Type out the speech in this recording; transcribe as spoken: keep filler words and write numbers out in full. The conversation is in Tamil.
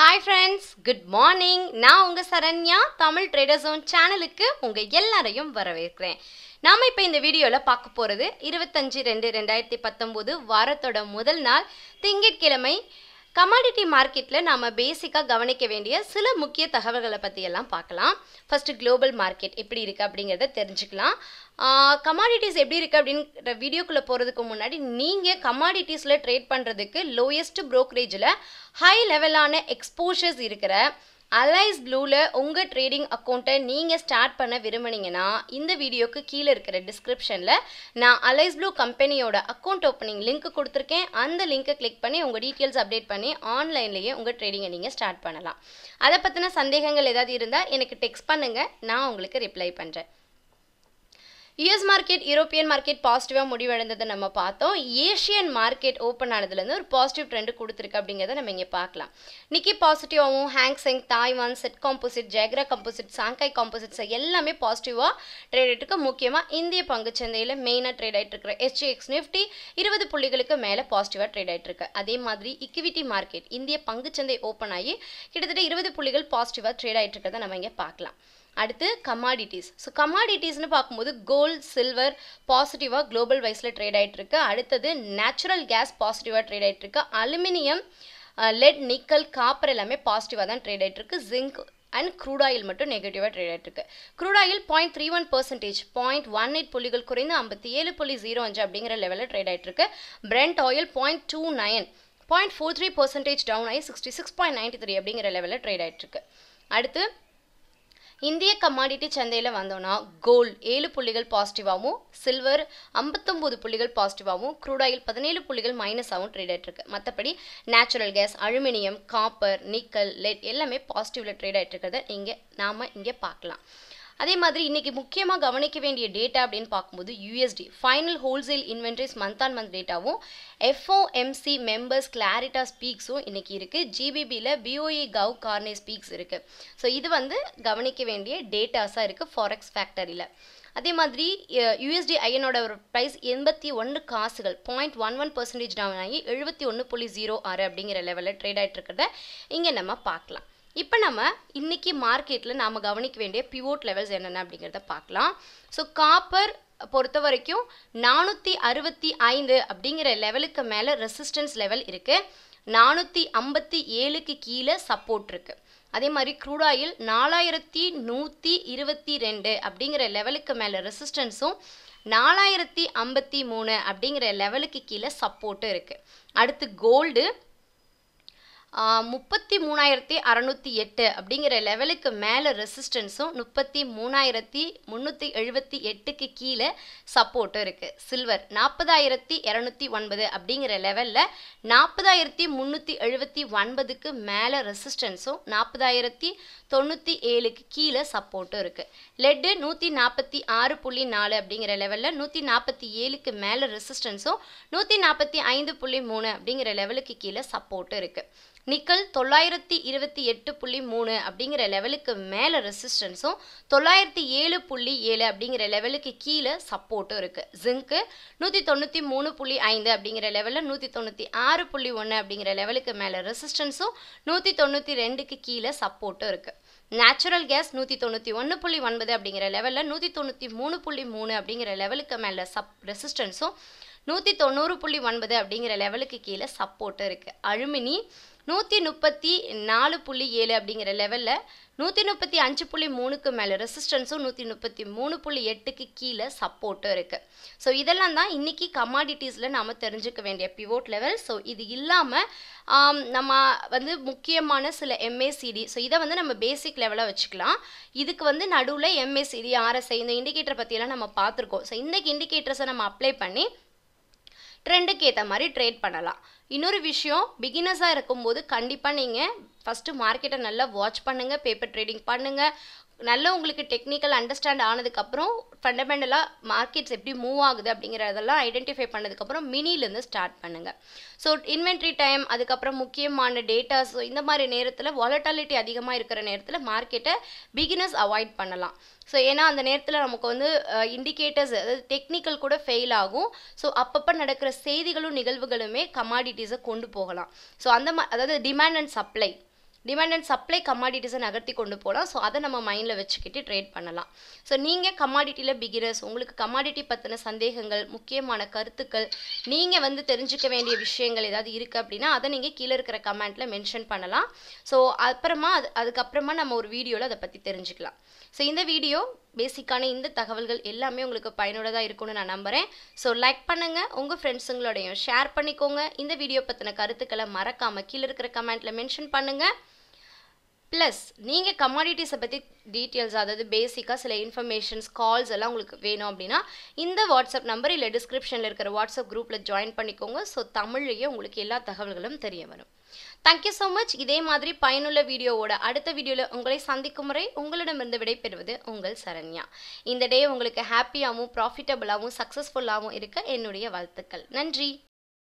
Hi friends, good morning. நான் உங்க சரண்யா தமிழ் ட்ரேடர் ஜோன் சேனலுக்கு உங்க எல்லாரையும் வரவேற்கிறேன். நாம இப்போ இந்த வீடியோல பார்க்க போறது இருபத்தஞ்சு ரெண்டு ரெண்டாயிரத்தி பத்தொன்பது வாரத்தோட முதல் நாள் திங்கட்கிழமை கமாடிட்டி மார்க்கெட்ல நாம பேசிக்கா கவனிக்க வேண்டிய சில முக்கிய தகவல்களை பத்தி எல்லாம் பார்க்கலாம். ஃபர்ஸ்ட் குளோபல் மார்க்கெட் எப்படி இருக்கு அப்படிங்கறத தெரிஞ்சுக்கலாம். கமாடிட்டிஸ் எப்படி இருக்கு அப்படிங்கிற வீடியோக்குள்ள போறதுக்கு முன்னாடி நீங்க கமாடிட்டிஸ்ல ட்ரேட் பண்றதுக்கு லோயஸ்ட் brokerage-ல ஹை லெவலான எக்ஸ்போஷர்ஸ் இருக்கிற அலைஸ் ப்ளூல உங்க ட்ரேடிங் அக்கௌண்ட்டை நீங்க ஸ்டார்ட் பண்ண விரும்புனீங்கன்னா இந்த வீடியோக்கு கீழே இருக்கிற டிஸ்கிரிப்ஷன்ல நான் அலைஸ் ப்ளூ கம்பெனியோட அக்கௌண்ட் ஓப்பனிங் லிங்க் கொடுத்துருக்கேன். அந்த லிங்கை கிளிக் பண்ணி உங்க டீட்டெயில்ஸ் அப்டேட் பண்ணி ஆன்லைன்லயே உங்க ட்ரேடிங்கை நீங்க ஸ்டார்ட் பண்ணலாம். அதை பத்தின சந்தேகங்கள் ஏதாவது இருந்தா எனக்கு டெக்ஸ்ட் பண்ணுங்க, நான் உங்களுக்கு ரிப்ளை பண்றேன். யூஎஸ் மார்க்கெட் யூரோப்பியன் மார்க்கெட் பாசிட்டிவாக முடிவடைந்ததை நம்ம பார்த்தோம். ஏஷியன் மார்க்கெட் ஓப்பன் ஆனதுலேருந்து ஒரு பாசிட்டிவ் ட்ரெண்ட் கொடுத்துருக்கு அப்படிங்கிறத நம்ம இங்கே பார்க்கலாம். நிக்கி பாசிட்டிவாகவும் Hang Seng, Taiwan, set composite, Jakarta composite, Shanghai composites எல்லாமே பாசிட்டிவாக ட்ரேட் ஆகிட்டு இருக்கு. முக்கியமாக இந்திய பங்குச்சந்தையில் மெயினாக ட்ரேட் ஆகிட்டு இருக்கிற எஸ்ஜிஎக்ஸ் நிஃப்டி இருபது புள்ளிகளுக்கு மேலே பாசிட்டிவாக ட்ரேட் ஆகிட்டு இருக்கு. அதே மாதிரி இக்விட்டி மார்க்கெட் இந்திய பங்குச்சந்தை ஓப்பன் ஆகி கிட்டத்தட்ட இருபது புள்ளிகள் பாசிட்டிவாக ட்ரேட் ஆகிட்டு இருக்கிறத நம்ம இங்கே பார்க்கலாம். அடுத்து கமாடிட்டிஸ். ஸோ கமாடிட்டிஸ்னு பார்க்கும்போது கோல்டு, சில்வர் பாசிட்டிவாக குளோபல் வைஸில் ட்ரேட் ஆகிட்டு இருக்கு. அடுத்தது நேச்சுரல் கேஸ் பாசிட்டிவாக ட்ரேட் ஆகிட்டு இருக்கு. அலுமினியம், லெட், நிக்கல், காப்பர் எல்லாமே பாசிட்டிவாக தான் ட்ரேட் ஆகிட்டு இருக்கு. ஜிங்க் அண்ட் க்ரூட் ஆயில் மட்டும் நெகட்டிவாக ட்ரேட் ஆகிட்டு இருக்கு. Crude oil point three one percentage point one eight புள்ளிகள் குறைந்து ஐம்பத்தி ஏழு புள்ளி ஜீரோ அஞ்சு அப்படிங்கிற லெவலில் ட்ரேட் ஆகிட்டு இருக்கு. Brent oil point two nine point four three percentage down ஆகி sixty six point ninety three அப்படிங்கிற லெவலில் ட்ரேட் ஆகிட்டு இருக்கு. அடுத்து இந்திய கமாடிட்டி சந்தையில் வந்தோன்னா கோல்டு ஏழு புள்ளிகள் பாசிட்டிவாகவும், சில்வர் ஐம்பத்தொம்போது புள்ளிகள் பாசிட்டிவாகவும், க்ரூட் ஆயில் பதினேழு புள்ளிகள் மைனஸாகவும் ட்ரேட் ஆகிட்டு இருக்கு. மற்றபடி natural gas, aluminium, copper, nickel, lead எல்லாமே பாசிட்டிவ்ல ட்ரேட் ஆகிட்டு இருக்கிறத இங்கே நாம் இங்கே பார்க்கலாம். அதே மாதிரி இன்னைக்கு முக்கியமாக கவனிக்க வேண்டிய டேட்டா அப்படின்னு பார்க்கும்போது USD final wholesale inventories month on month டேட்டாவும், எஃப்ஓஎம்சி மெம்பர்ஸ் கிளாரிட்டா ஸ்பீக்ஸும் இன்னைக்கு இருக்கு. ஜிபிபியில் பிஓஇ கவ் கார்னே ஸ்பீக்ஸ் இருக்கு. ஸோ இது வந்து கவனிக்க வேண்டிய டேட்டாஸாக இருக்கு ஃபாரெக்ஸ் ஃபேக்டரியில். அதே மாதிரி யூஎஸ்டி ஐஎனோட ஒரு ப்ரைஸ் எண்பத்தி ஒன்று காசுகள் point one one percentage down ஆகி எழுபத்தி ஒன்று புள்ளி ஜீரோ ஆறு அப்படிங்கிற லெவலில் ட்ரேட் ஆகிட்டு இருக்கிறத இங்கே நம்ம பார்க்கலாம். இப்போ நம்ம இன்னைக்கு மார்க்கெட்டில் நாம் கவனிக்க வேண்டிய பிவோட் லெவல்ஸ் என்னென்ன அப்படிங்கிறத பார்க்கலாம். ஸோ காப்பர் பொறுத்த வரைக்கும் நானூற்றி அறுபத்தி ஐந்து அப்படிங்கிற லெவலுக்கு மேலே ரெசிஸ்டன்ஸ் லெவல் இருக்குது. நானூற்றி ஐம்பத்தி ஏழுக்கு கீழே சப்போர்ட் இருக்குது. அதே மாதிரி க்ரூட் ஆயில் நாலாயிரத்தி நூற்றி இருபத்தி ரெண்டு அப்படிங்கிற லெவலுக்கு மேலே ரெசிஸ்டன்ஸும், நாலாயிரத்தி ஐம்பத்தி மூணு அப்படிங்கிற லெவலுக்கு கீழே சப்போர்ட்டும் இருக்குது. அடுத்து கோல்டு முப்பத்தி மூணாயிரத்தி அறநூற்றி எட்டு அப்படிங்கிற லெவலுக்கு மேலே ரெசிஸ்டன்ஸும், முப்பத்தி மூணாயிரத்தி முந்நூற்றி எழுபத்தி எட்டுக்கு கீழே சப்போர்ட்டும் இருக்குது. சில்வர் நாற்பதாயிரத்தி இரநூத்தி ஒன்பது அப்படிங்கிற லெவலில் நாற்பதாயிரத்தி முந்நூற்றி எழுபத்தி ஒன்பதுக்கு மேலே ரெசிஸ்டன்ஸும், நாற்பதாயிரத்தி தொண்ணூற்றி ஏழுக்கு கீழே சப்போர்ட்டும் இருக்குது. லெட்டு நூற்றி நாற்பத்தி ஆறு புள்ளி நாலு அப்படிங்கிற லெவலில் நூற்றி நாற்பத்தி ஏழுக்கு மேலே ரெசிஸ்டன்ஸும், நூற்றி நாற்பத்தி ஐந்து புள்ளி மூணு அப்படிங்கிற லெவலுக்கு கீழே சப்போர்ட்டும் இருக்குது. நிக்கல் தொள்ளாயிரத்தி இருபத்தி எட்டு புள்ளி மூணு அப்படிங்கிற லெவலுக்கு மேலே ரெசிஸ்டன்ஸும், தொள்ளாயிரத்தி ஏழு புள்ளி ஏழு அப்படிங்கிற லெவலுக்கு கீழே சப்போர்ட்டும் இருக்குது. ஜிங்க்கு நூற்றி தொண்ணூற்றி மூணு புள்ளி ஐந்து அப்படிங்கிற லெவலில் நூற்றி தொண்ணூற்றி ஆறு புள்ளி ஒன்று அப்படிங்கிற லெவலுக்கு மேலே ரெசிஸ்டன்ஸும், நூற்றி தொண்ணூற்றி ரெண்டுக்கு கீழே சப்போர்ட்டும் இருக்குது. நேச்சுரல் கேஸ் நூற்றி தொண்ணூற்றி ஒன்று புள்ளி ஒன்பது அப்படிங்கிற லெவலில் நூற்றி தொண்ணூற்றி மூணு புள்ளி மூணு அப்படிங்கிற லெவலுக்கு மேலே சப் ரெசிஸ்டன்ஸும், நூற்றி தொண்ணூறு புள்ளி ஒன்பது அப்படிங்கிற லெவலுக்கு கீழே சப்போர்ட்டும் இருக்குது. அலுமினி நூற்றி முப்பத்தி நாலு புள்ளி ஏழு அப்படிங்கிற லெவலில் நூற்றி முப்பத்தி அஞ்சு புள்ளி மூணுக்கு மேலே ரெசிஸ்டன்ஸும், நூற்றி முப்பத்தி மூணு புள்ளி எட்டுக்கு கீழே சப்போர்ட்டும் இருக்குது. ஸோ இதெல்லாம் தான் இன்றைக்கி கமாடிட்டிஸில் நாம் தெரிஞ்சுக்க வேண்டிய பிவோட் லெவல். ஸோ இது இல்லாமல் நம்ம வந்து முக்கியமான சில எம்ஏசிடி, ஸோ இதை வந்து நம்ம பேசிக் லெவலாக வச்சுக்கலாம். இதுக்கு வந்து நடுவில் எம்ஏசிடி, ஆர்எஸ்ஐ இந்த இண்டிகேட்டர் பற்றியெல்லாம் நம்ம பார்த்துருக்கோம். ஸோ இந்த இண்டிகேட்டர்ஸை நம்ம அப்ளை பண்ணி ட்ரெண்டுக்கு ஏற்ற மாதிரி ட்ரேட் பண்ணலாம். இன்னொரு விஷயம், பிகினர்ஸாக இருக்கும்போது கண்டிப்பாக நீங்கள் ஃபஸ்ட்டு மார்க்கெட்டை நல்லா வாட்ச் பண்ணுங்கள், பேப்பர் ட்ரேடிங் பண்ணுங்கள். நல்ல உங்களுக்கு டெக்னிக்கல் அண்டர்ஸ்டாண்ட் ஆனதுக்கப்புறம் ஃபண்டமெண்டலாக மார்க்கெட்ஸ் எப்படி மூவ் ஆகுது அப்படிங்கிறதெல்லாம் ஐடென்டிஃபை பண்ணதுக்கப்புறம் மினிலேருந்து ஸ்டார்ட் பண்ணுங்கள். ஸோ இன்வென்ட்ரி டைம், அதுக்கப்புறம் முக்கியமான டேட்டாஸ், இந்த மாதிரி நேரத்தில் வாலட்டாலிட்டி அதிகமாக இருக்கிற நேரத்தில் மார்க்கெட்டை பிகினர்ஸ் அவாய்ட் பண்ணலாம். ஸோ ஏன்னா அந்த நேரத்தில் நமக்கு வந்து இண்டிகேட்டர்ஸ் அதாவது டெக்னிக்கல் கூட ஃபெயில் ஆகும். ஸோ அப்பப்போ நடக்கிற செய்திகளும் நிகழ்வுகளுமே கமாடிட்டிஸை கொண்டு போகலாம். ஸோ அந்த மா அதாவது demand and supply demand and supply கமாடிட்டிஸை நகர்த்தி கொண்டு போகலாம். ஸோ அதை நம்ம மைண்டில் வச்சுக்கிட்டு ட்ரேட் பண்ணலாம். ஸோ நீங்கள் கமாடிட்டியில் பிகினர்ஸ், உங்களுக்கு கமாடிட்டி பற்றின சந்தேகங்கள், முக்கியமான கருத்துக்கள், நீங்கள் வந்து தெரிஞ்சுக்க வேண்டிய விஷயங்கள் ஏதாவது இருக்குது அப்படின்னா அதை நீங்கள் கீழே இருக்கிற கமெண்ட்டில் மென்ஷன் பண்ணலாம். ஸோ அப்புறமா அது அதுக்கப்புறமா நம்ம ஒரு வீடியோவில் அதை பற்றி தெரிஞ்சுக்கலாம். ஸோ இந்த வீடியோ பேசிக்கான இந்த தகவல்கள் எல்லாமே உங்களுக்கு பயனுள்ளதாக இருக்கும்னு நான் நம்புகிறேன். ஸோ லைக் பண்ணுங்கள், உங்கள் ஃப்ரெண்ட்ஸுங்களோடையும் ஷேர் பண்ணிக்கோங்க. இந்த வீடியோ பற்றின கருத்துக்களை மறக்காமல் கீழே இருக்கிற கமெண்ட்டில் மென்ஷன் பண்ணுங்கள். ப்ளஸ் நீங்கள் கமாடிட்டிஸை பற்றி டீட்டெயில்ஸ், அதாவது பேசிக்காக சில இன்ஃபர்மேஷன்ஸ், கால்ஸ் எல்லாம் உங்களுக்கு வேணும் அப்படின்னா இந்த வாட்ஸ்அப் நம்பர் இல்லை டிஸ்கிரிப்ஷனில் இருக்கிற வாட்ஸ்அப் குரூப்பில் ஜாயின் பண்ணிக்கோங்க. ஸோ தமிழ்லேயே உங்களுக்கு எல்லா தகவல்களும் தெரிய வரும். Thank you so much. இதே மாதிரி பயனுள்ள வீடியோவோட அடுத்த வீடியோவில் உங்களை சந்திக்கும் முறை உங்களிடமிருந்து விடைபெறுவது உங்கள் சரண்யா. இந்த டே உங்களுக்கு ஹாப்பியாகவும் ப்ராஃபிட்டபுளாகவும் சக்ஸஸ்ஃபுல்லாகவும் இருக்க என்னுடைய வாழ்த்துக்கள். நன்றி.